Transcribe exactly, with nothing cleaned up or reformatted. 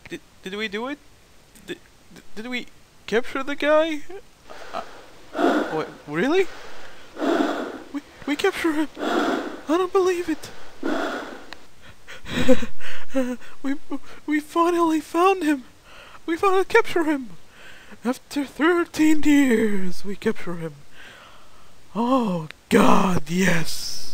Did, did we do it? Did, did we capture the guy? Uh, what, really? We, we capture him! I don't believe it! we, we finally found him! We finally capture him! After thirteen years, we capture him. Oh God, yes!